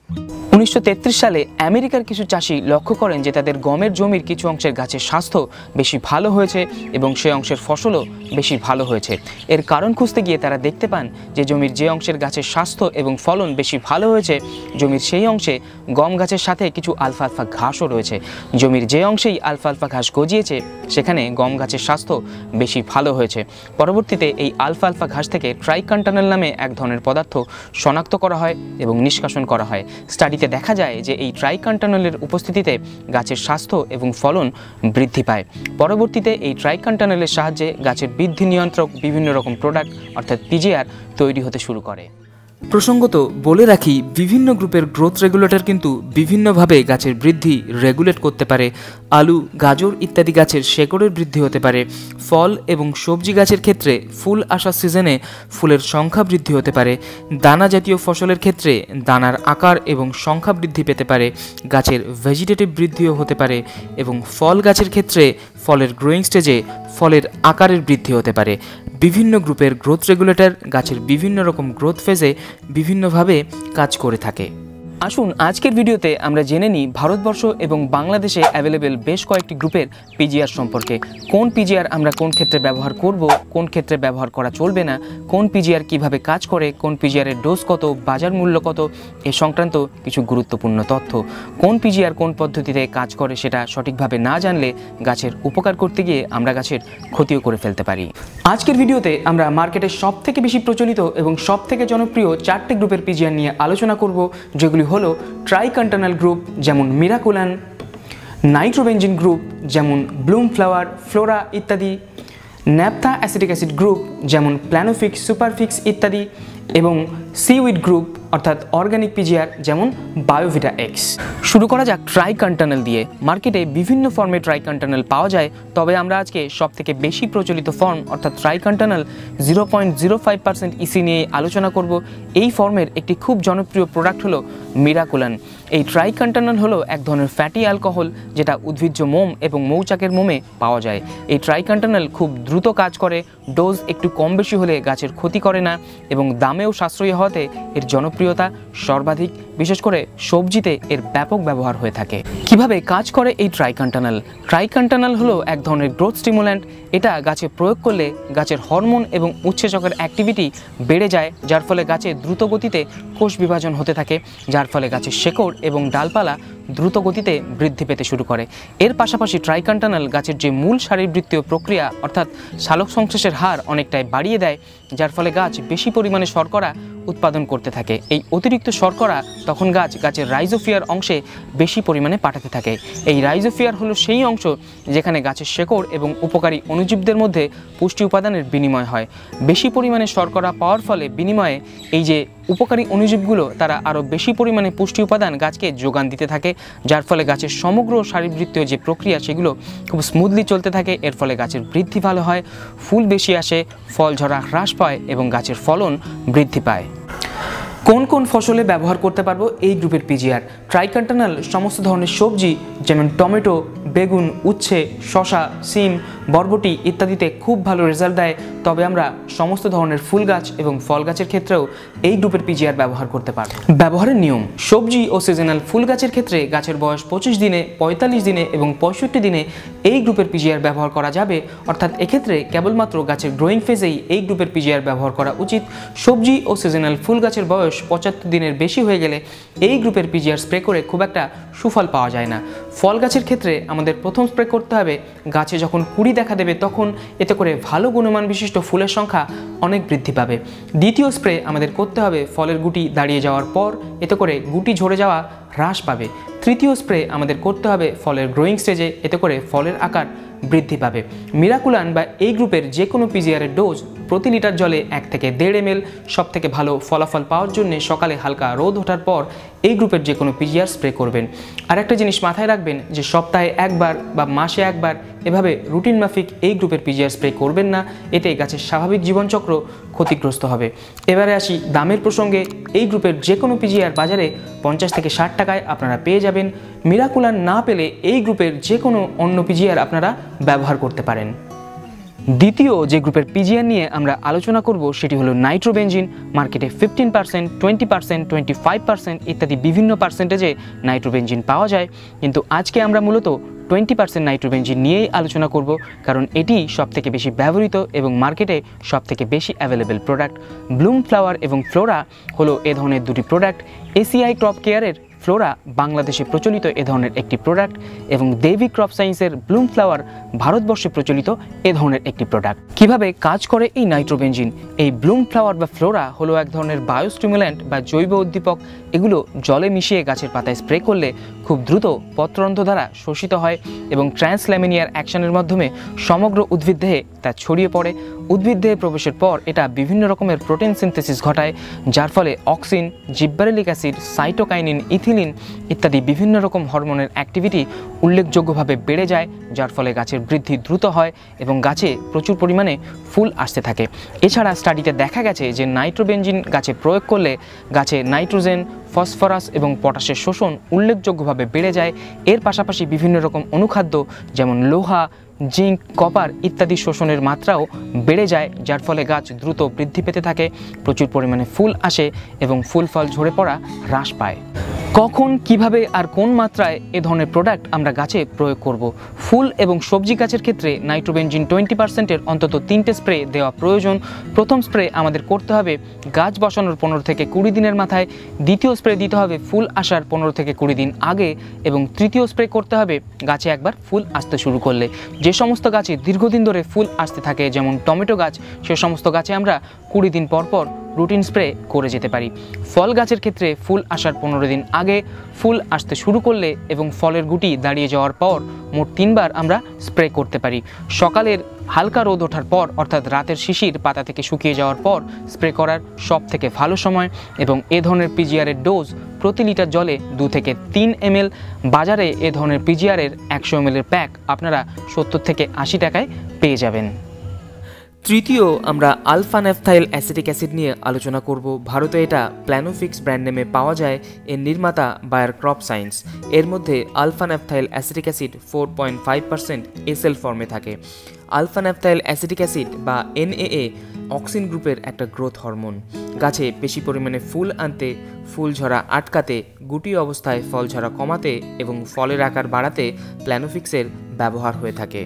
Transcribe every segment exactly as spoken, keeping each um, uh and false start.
উনিশশো তেত্রিশ সালে আমেরিকার কিছু চাষি লক্ষ্য করেন যে তাদের গমের জমির কিছু অংশের গাছের স্বাস্থ্য বেশি ভালো হয়েছে এবং সেই অংশের ফসলও বেশি ভালো হয়েছে। এর কারণ খুঁজতে গিয়ে তারা দেখতে পান যে জমির যে অংশের গাছের স্বাস্থ্য এবং ফলন বেশি ভালো হয়েছে জমির সেই অংশে গম গাছের সাথে কিছু আলফা আলফা ঘাসও রয়েছে। জমির যে অংশেই আলফা আলফা ঘাস গজিয়েছে সেখানে গম গাছের স্বাস্থ্য বেশি ভালো হয়েছে। পরবর্তীতে এই আলফা আলফা ঘাস থেকে ট্রাইকান্টানেল নামে এক ধরনের পদার্থ শনাক্ত করা হয় এবং নিষ্কাশন করা হয়। স্টাডিতে দেখা যায় যে এই ট্রাইকান্টানেলের উপস্থিতিতে গাছের স্বাস্থ্য এবং ফলন বৃদ্ধি পায়। পরবর্তীতে এই ট্রাইকান্টানেলের সাহায্যে গাছের বৃদ্ধি নিয়ন্ত্রক বিভিন্ন রকম প্রোডাক্ট অর্থাৎ পিজিআর তৈরি হতে শুরু করে। প্রসঙ্গত বলে রাখি, বিভিন্ন গ্রুপের গ্রোথ রেগুলেটর কিন্তু বিভিন্নভাবে গাছের বৃদ্ধি রেগুলেট করতে পারে। আলু, গাজর ইত্যাদি গাছের শেকড়ের বৃদ্ধি হতে পারে। ফল এবং সবজি গাছের ক্ষেত্রে ফুল আসার সিজনে ফুলের সংখ্যা বৃদ্ধি হতে পারে। দানা জাতীয় ফসলের ক্ষেত্রে দানার আকার এবং সংখ্যা বৃদ্ধি পেতে পারে। গাছের ভেজিটেটিভ বৃদ্ধিও হতে পারে এবং ফল গাছের ক্ষেত্রে ফলের গ্রোয়িং স্টেজে ফলের আকারের বৃদ্ধি হতে পারে। বিভিন্ন গ্রুপের গ্রোথ রেগুলেটর গাছের বিভিন্ন রকম গ্রোথ ফেজে বিভিন্নভাবে কাজ করে থাকে। আসুন আজকের ভিডিওতে আমরা জেনে নিই ভারতবর্ষ এবং বাংলাদেশে অ্যাভেলেবেল বেশ কয়েকটি গ্রুপের পিজিআর সম্পর্কে। কোন পিজিআর আমরা কোন ক্ষেত্রে ব্যবহার করব, কোন ক্ষেত্রে ব্যবহার করা চলবে না, কোন পিজিআর কিভাবে কাজ করে, কোন পিজিআরের ডোজ কত, বাজার মূল্য কত, এ সংক্রান্ত কিছু গুরুত্বপূর্ণ তথ্য। কোন পিজিআর কোন পদ্ধতিতে কাজ করে সেটা সঠিকভাবে না জানলে গাছের উপকার করতে গিয়ে আমরা গাছের ক্ষতিও করে ফেলতে পারি। আজকের ভিডিওতে আমরা মার্কেটের সব থেকে বেশি প্রচলিত এবং সব থেকে জনপ্রিয় চারটি গ্রুপের পিজিআর নিয়ে আলোচনা করব, যেগুলি হলো ট্রাইকান্টানেল গ্রুপ যেমন মিরাকুলান, নাইট্রোবেনজিন গ্রুপ যেমন ব্লুম ফ্লাওয়ার, ফ্লোরা ইত্যাদি, ন্যাপথা অ্যাসিটিক অ্যাসিড গ্রুপ যেমন প্ল্যানোফিক্স, সুপারফিক্স ইত্যাদি, এবং সিউইড গ্রুপ অর্থাৎ অর্গানিক পিজিআর যেমন বায়োভিটা এক্স। শুরু করা যাক ট্রাইকান্টানেল দিয়ে। মার্কেটে বিভিন্ন ফর্মে ট্রাইকান্টানেল পাওয়া যায়, তবে আমরা আজকে সব থেকে বেশি প্রচলিত ফর্ম অর্থাৎ triacontanol zero point zero five percent EC নিয়ে আলোচনা করব। এই ফর্মের একটি খুব জনপ্রিয় প্রোডাক্ট হলো মিরাকুলান। এই ট্রাইকান্টানেল হলো এক ধরনের ফ্যাটি অ্যালকোহল যেটা উদ্ভিজ্জ মোম এবং মৌচাকের মোমে পাওয়া যায়। এই ট্রাইকান্টানেল খুব দ্রুত কাজ করে, ডোজ একটু কম বেশি হলে গাছের ক্ষতি করে না এবং দামেও সাশ্রয়ী হওয়াতে এর জনপ্রিয়তা সর্বাধিক। বিশেষ করে সবজিতে এর ব্যাপক ব্যবহার হয়ে থাকে। কিভাবে কাজ করে এই ট্রাইকান্টানেল? ট্রাইকান্টানেল হলো এক ধরনের গ্রোথ স্টিমুল্যান্ট। এটা গাছে প্রয়োগ করলে গাছের হরমোন এবং উৎসেচকের অ্যাক্টিভিটি বেড়ে যায়, যার ফলে গাছে দ্রুত গতিতে কোষ বিভাজন হতে থাকে, যার ফলে গাছের শেকড় এবং ডালপালা দ্রুত গতিতে বৃদ্ধি পেতে শুরু করে। এর পাশাপাশি ট্রাইকান্টানেল গাছের যে মূল শারীরবৃত্তীয় প্রক্রিয়া অর্থাৎ সালোক সংশ্লেষের হার অনেকটাই বাড়িয়ে দেয়, যার ফলে গাছ বেশি পরিমাণে শর্করা উৎপাদন করতে থাকে। এই অতিরিক্ত শর্করা তখন গাছ গাছের রাইজোফিয়ার অংশে বেশি পরিমাণে পাঠাতে থাকে। এই রাইজোফিয়ার হলো সেই অংশ যেখানে গাছের শেকড় এবং উপকারী অণুজীবদের মধ্যে পুষ্টি উপাদানের বিনিময় হয়। বেশি পরিমাণে শর্করা পাওয়ার ফলে বিনিময়ে এই যে উপকারী অণুজীবগুলো তারা আরও বেশি পরিমাণে পুষ্টি উপাদান গাছকে যোগান দিতে থাকে, যার ফলে গাছের সমগ্র শারীরবৃত্তীয় যে প্রক্রিয়া সেগুলো খুব স্মুথলি চলতে থাকে। এর ফলে গাছের বৃদ্ধি ভালো হয়, ফুল বেশি আসে, ফল ঝরা হ্রাস পায় এবং গাছের ফলন বৃদ্ধি পায়। কোন কোন ফসলে ব্যবহার করতে পারবো এই গ্রুপের পিজিআর? ট্রাইকান্টানেল সমস্ত ধরনের সবজি যেমন টমেটো, বেগুন, উচ্ছে, শসা, সিম, বরবটি ইত্যাদিতে খুব ভালো রেজাল্ট দেয়। তবে আমরা সমস্ত ধরনের ফুল গাছ এবং ফল গাছের ক্ষেত্রেও এই গ্রুপের পিজিআর ব্যবহার করতে পারব। ব্যবহারের নিয়ম: সবজি ও সিজনাল ফুল গাছের ক্ষেত্রে গাছের বয়স পঁচিশ দিনে, পঁয়তাল্লিশ দিনে এবং পঁয়ষট্টি দিনে এই গ্রুপের পিজিআর ব্যবহার করা যাবে, অর্থাৎ এক্ষেত্রে কেবলমাত্র গাছের গ্রোয়িং ফেজেই এই গ্রুপের পিজিআর ব্যবহার করা উচিত। সবজি ও সিজনাল ফুল গাছের বয়স পঁচাত্তর দিনের বেশি হয়ে গেলে এই গ্রুপের পিজিআর স্প্রে করে খুব একটা সুফল পাওয়া যায় না। ফল গাছের ক্ষেত্রে আমাদের প্রথম স্প্রে করতে হবে গাছে যখন কুড়ি দেখা দেবে, তখন এতে করে ভালো গুণমান বিশিষ্ট ফুলের সংখ্যা অনেক বৃদ্ধি পাবে। দ্বিতীয় স্প্রে আমাদের করতে হবে ফলের গুটি দাঁড়িয়ে যাওয়ার পর, এতে করে গুটি ঝরে যাওয়া হ্রাস পাবে। তৃতীয় স্প্রে আমাদের করতে হবে ফলের গ্রোয়িং স্টেজে, এতে করে ফলের আকার বৃদ্ধি পাবে। মিরাকুলান বা এই গ্রুপের যে কোনো পিজিআরের ডোজ প্রতি লিটার জলে এক থেকে দেড় এম এল। সব থেকে ভালো ফলাফল পাওয়ার জন্য সকালে হালকা রোদ ওঠার পর এই গ্রুপের যে কোনো পিজিআর স্প্রে করবেন। আর একটা জিনিস মাথায় রাখবেন যে সপ্তাহে একবার বা মাসে একবার এভাবে রুটিন মাফিক এই গ্রুপের পিজিআর স্প্রে করবেন না, এতে গাছের স্বাভাবিক জীবনচক্র ক্ষতিগ্রস্ত হবে। এবারে আসি দামের প্রসঙ্গে। এই গ্রুপের যে কোনো পিজিআর বাজারে পঞ্চাশ থেকে ষাট টাকায় আপনারা পেয়ে যাবেন। মিরাকুলান না পেলে এই গ্রুপের যে কোনো অন্য পিজিআর আপনারা ব্যবহার করতে পারেন। দ্বিতীয় যে গ্রুপের পিজিআর নিয়ে আমরা আলোচনা করব সেটি হলো নাইট্রোবেনজিন। মার্কেটে fifteen percent, twenty percent, twenty five percent ইত্যাদি বিভিন্ন পার্সেন্টেজে নাইট্রোবেনজিন পাওয়া যায়, কিন্তু আজকে আমরা মূলত টোয়েন্টি পার্সেন্ট নাইট্রোবেনজিন নিয়েই আলোচনা করব, কারণ এটি সবথেকে বেশি ব্যবহৃত এবং মার্কেটে সবথেকে বেশি অ্যাভেলেবেল প্রোডাক্ট। ব্লুম ফ্লাওয়ার এবং ফ্লোরা হলো এ ধরনের দুটি প্রোডাক্ট। এসিআই ক্রপ কেয়ারের ফ্লোরা বাংলাদেশে প্রচলিত এ ধরনের একটি প্রোডাক্ট এবং দেবী ক্রপ সায়েন্সের ব্লুম ফ্লাওয়ার ভারতবর্ষে প্রচলিত এ ধরনের একটি প্রোডাক্ট। কিভাবে কাজ করে এই নাইট্রোবেনজিন? এই ব্লুম ফ্লাওয়ার বা ফ্লোরা হলো এক ধরনের বায়োস্টিমুল্যান্ট বা জৈব উদ্দীপক। এগুলো জলে মিশিয়ে গাছের পাতায় স্প্রে করলে খুব দ্রুত পত্ররন্ধ্র দ্বারা শোষিত হয় এবং ট্রান্সল্যামিনিয়ার অ্যাকশনের মাধ্যমে সমগ্র উদ্ভিদ দেহে তা ছড়িয়ে পড়ে। উদ্ভিদ দেহে প্রবেশের পর এটা বিভিন্ন রকমের প্রোটিন সিনথেসিস ঘটায়, যার ফলে auxin, gibberellic acid, cytokinin, ethylene ইত্যাদি বিভিন্ন রকম হরমোনের অ্যাক্টিভিটি উল্লেখযোগ্যভাবে বেড়ে যায়, যার ফলে গাছের বৃদ্ধি দ্রুত হয় এবং গাছে প্রচুর পরিমাণে ফুল আসতে থাকে। এছাড়া স্টাডিতে দেখা গেছে যে নাইট্রোবেনজিন গাছে প্রয়োগ করলে গাছে নাইট্রোজেন, ফসফরাস এবং পটাশের শোষণ উল্লেখযোগ্যভাবে বেড়ে যায়। এর পাশাপাশি বিভিন্ন রকম অনুখাদ্য যেমন লোহা, জিঙ্ক, কপার ইত্যাদি শোষণের মাত্রাও বেড়ে যায়, যার ফলে গাছ দ্রুত বৃদ্ধি পেতে থাকে, প্রচুর পরিমাণে ফুল আসে এবং ফুল ফল ঝরে পড়া হ্রাস পায়। কখন, কিভাবে আর কোন মাত্রায় এ ধরনের প্রোডাক্ট আমরা গাছে প্রয়োগ করব? ফুল এবং সবজি গাছের ক্ষেত্রে নাইট্রোবেনজিন টোয়েন্টি পার্সেন্টের অন্তত তিনটে স্প্রে দেওয়া প্রয়োজন। প্রথম স্প্রে আমাদের করতে হবে গাছ বসানোর পনেরো থেকে কুড়ি দিনের মাথায়, দ্বিতীয় স্প্রে দিতে হবে ফুল আসার পনেরো থেকে কুড়ি দিন আগে এবং তৃতীয় স্প্রে করতে হবে গাছে একবার ফুল আসতে শুরু করলে। যে সমস্ত গাছে দীর্ঘদিন ধরে ফুল আসতে থাকে যেমন টমেটো গাছ, সে সমস্ত গাছে আমরা কুড়ি দিন পর পর রুটিন স্প্রে করে যেতে পারি। ফল গাছের ক্ষেত্রে ফুল আসার পনেরো দিন আগে, ফুল আসতে শুরু করলে এবং ফলের গুটি দাঁড়িয়ে যাওয়ার পর মোট তিনবার আমরা স্প্রে করতে পারি। সকালের হালকা রোদ ওঠার পর অর্থাৎ রাতের শিশির পাতা থেকে শুকিয়ে যাওয়ার পর স্প্রে করার সব থেকে ভালো সময় এবং এ ধরনের পিজিআরের ডোজ প্রতি লিটার জলে দু থেকে তিন এমএল। বাজারে এ ধরনের পিজিআরের একশো এমএলের প্যাক আপনারা সত্তর থেকে আশি টাকায় পেয়ে যাবেন। তৃতীয় আমরা আলফা ন্যাফথাইল অ্যাসিটিক অ্যাসিড নিয়ে আলোচনা করব। ভারতে এটা প্ল্যানোফিক্স ব্র্যান্ড নেমে পাওয়া যায়। এর নির্মাতা বায়ার ক্রপ সায়েন্স। এর মধ্যে alpha naphthyl acetic acid four point five percent SL ফর্মে থাকে। আলফা ন্যাফথাইল অ্যাসিটিক অ্যাসিড বা এনএএ অক্সিন গ্রুপের একটা গ্রোথ হরমোন। গাছে বেশি পরিমাণে ফুল আনতে, ফুল ঝরা আটকাতে, গুটি অবস্থায় ফল ঝরা কমাতে এবং ফলের আকার বাড়াতে প্ল্যানোফিক্সের ব্যবহার হয়ে থাকে।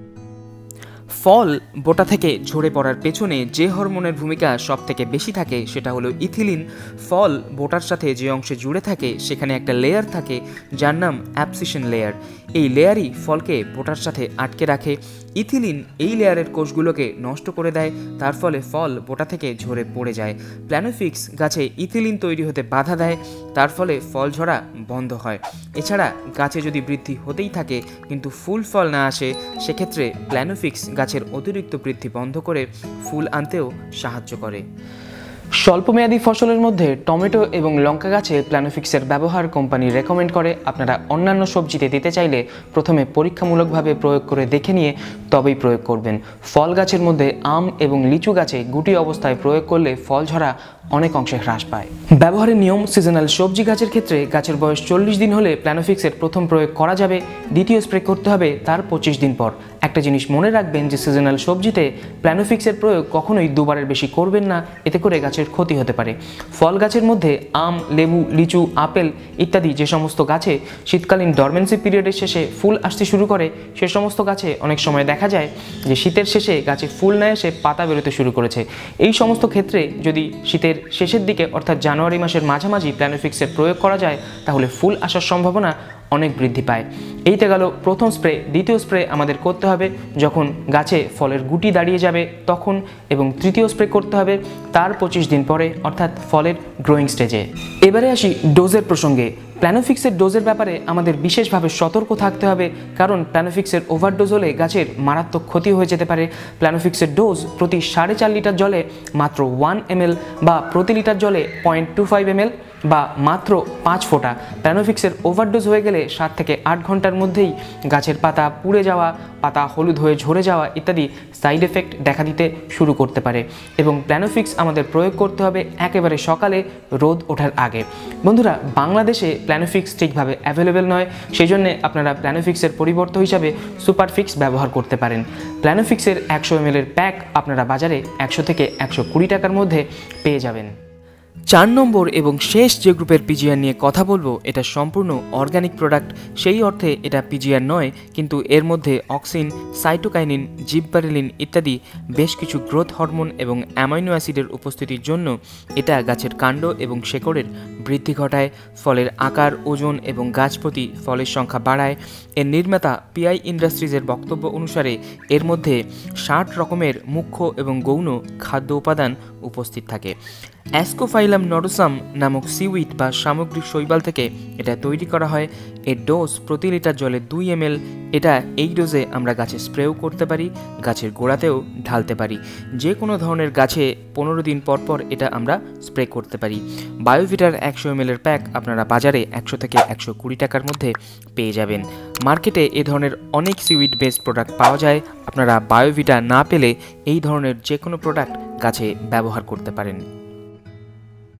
ফল বোটা থেকে ঝরে পড়ার পেছনে যে হরমোনের ভূমিকা সব থেকে বেশি থাকে সেটা হলো ইথিলিন। ফল বোটার সাথে যে অংশে জুড়ে থাকে সেখানে একটা লেয়ার থাকে যার নাম অ্যাবসিশন লেয়ার। এই লেয়ারই ফলকে বোটার সাথে আটকে রাখে। ইথিলিন এই লেয়ারের কোষগুলোকে নষ্ট করে দেয়, তার ফলে ফল বোটা থেকে ঝরে পড়ে যায়। প্ল্যানোফিক্স গাছে ইথিলিন তৈরি হতে বাধা দেয়, তার ফলে ফল ঝরা বন্ধ হয়। এছাড়া গাছে যদি বৃদ্ধি হতেই থাকে কিন্তু ফুল ফল না আসে, সেক্ষেত্রে প্ল্যানোফিক্স গাছের অতিরিক্ত বৃদ্ধি বন্ধ করে ফুল আনতেও সাহায্য করে। স্বল্পমেয়াদী ফসলের মধ্যে টমেটো এবং লঙ্কা গাছে প্ল্যানোফিক্সের ব্যবহার কোম্পানি রেকমেন্ড করে। আপনারা অন্যান্য সবজিতে দিতে চাইলে প্রথমে পরীক্ষামূলকভাবে প্রয়োগ করে দেখে নিয়ে তবেই প্রয়োগ করবেন। ফল গাছের মধ্যে আম এবং লিচু গাছে গুটি অবস্থায় প্রয়োগ করলে ফল ঝরা অনেক অংশে হ্রাস পায়। ব্যবহারের নিয়ম: সিজনাল সবজি গাছের ক্ষেত্রে গাছের বয়স চল্লিশ দিন হলে প্ল্যানোফিক্সের প্রথম প্রয়োগ করা যাবে। দ্বিতীয় স্প্রে করতে হবে তার পঁচিশ দিন পর। একটা জিনিস মনে রাখবেন যে সিজনাল সবজিতে প্ল্যানোফিক্সের প্রয়োগ কখনোই দুবারের বেশি করবেন না, এতে করে গাছের ক্ষতি হতে পারে। ফল গাছের মধ্যে আম, লেবু, লিচু, আপেল ইত্যাদি যে সমস্ত গাছে শীতকালীন ডরমেন্সি পিরিয়ডের শেষে ফুল আসতে শুরু করে, সে সমস্ত গাছে অনেক সময় দেখা যায় যে শীতের শেষে গাছে ফুল না এসে পাতা বেরোতে শুরু করেছে। এই সমস্ত ক্ষেত্রে যদি শীতের শেষের দিকে অর্থাৎ জানুয়ারি মাসের মাঝামাঝি প্ল্যানোফিক্সের প্রয়োগ করা যায় তাহলে ফুল আসার সম্ভাবনা অনেক বৃদ্ধি পায়। এইতে গেল প্রথম স্প্রে। দ্বিতীয় স্প্রে আমাদের করতে হবে যখন গাছে ফলের গুটি দাঁড়িয়ে যাবে তখন, এবং তৃতীয় স্প্রে করতে হবে তার পঁচিশ দিন পরে অর্থাৎ ফলের গ্রোয়িং স্টেজে। এবারে আসি ডোজের প্রসঙ্গে। প্ল্যানোফিক্সের ডোজের ব্যাপারে আমাদের বিশেষভাবে সতর্ক থাকতে হবে, কারণ প্ল্যানোফিক্সের ওভারডোজ হলে গাছের মারাত্মক ক্ষতি হয়ে যেতে পারে। প্ল্যানোফিক্সের ডোজ প্রতি সাড়ে চার লিটার জলে মাত্র ওয়ান এমএল বা প্রতি লিটার জলে পয়েন্ট টু ফাইভ এমএল বা মাত্র পাঁচ ফোঁটা। প্ল্যানোফিক্সের ওভারডোজ হয়ে গেলে সাত থেকে আট ঘন্টার মধ্যেই গাছের পাতা পুড়ে যাওয়া, পাতা হলুদ হয়ে ঝরে যাওয়া ইত্যাদি সাইড এফেক্ট দেখা দিতে শুরু করতে পারে। এবং প্ল্যানোফিক্স আমাদের প্রয়োগ করতে হবে একেবারে সকালে রোদ ওঠার আগে। বন্ধুরা, বাংলাদেশে প্ল্যানোফিক্স ঠিকভাবে অ্যাভেলেবেল নয়, সেই জন্য আপনারা প্ল্যানোফিক্সের পরিবর্তন হিসাবে সুপারফিক্স ব্যবহার করতে পারেন। প্ল্যানোফিক্সের একশো এম এল এর প্যাক আপনারা বাজারে একশো থেকে একশো কুড়ি টাকার মধ্যে পেয়ে যাবেন। চার নম্বর এবং শেষ যে গ্রুপের পিজিআর নিয়ে কথা বলবো, এটা সম্পূর্ণ অর্গানিক প্রোডাক্ট। সেই অর্থে এটা পিজিআর নয়, কিন্তু এর মধ্যে অক্সিন, সাইটোকাইনিন, জিববারেলিন ইত্যাদি বেশ কিছু গ্রোথ হরমোন এবং অ্যামাইনো অ্যাসিডের উপস্থিতির জন্য এটা গাছের কাণ্ড এবং শেকড়ের বৃদ্ধি ঘটায়, ফলের আকার, ওজন এবং গাছ প্রতি ফলের সংখ্যা বাড়ায়। এর নির্মাতা পিআই ইন্ডাস্ট্রিজের বক্তব্য অনুসারে এর মধ্যে ষাট রকমের মুখ্য এবং গৌণ খাদ্য উপাদান উপস্থিত থাকে। অ্যাসকোফাইলাম নডোসাম নামক সিউইড বা সামুদ্রিক শৈবাল থেকে এটা তৈরি করা হয়। এর ডোজ প্রতি লিটার জলে দুই এম এল। এটা এই ডোজে আমরা গাছে স্প্রেও করতে পারি, গাছের গোড়াতেও ঢালতে পারি। যে কোনো ধরনের গাছে পনেরো দিন পর পর এটা আমরা স্প্রে করতে পারি। বায়োভিটার একশো এম এল এর প্যাক আপনারা বাজারে একশো থেকে একশো কুড়ি টাকার মধ্যে পেয়ে যাবেন। মার্কেটে এ ধরনের অনেক সিউইড বেসড প্রোডাক্ট পাওয়া যায়। আপনারা বায়োভিটা না পেলে এই ধরনের যে কোনো প্রোডাক্ট গাছে ব্যবহার করতে পারেন।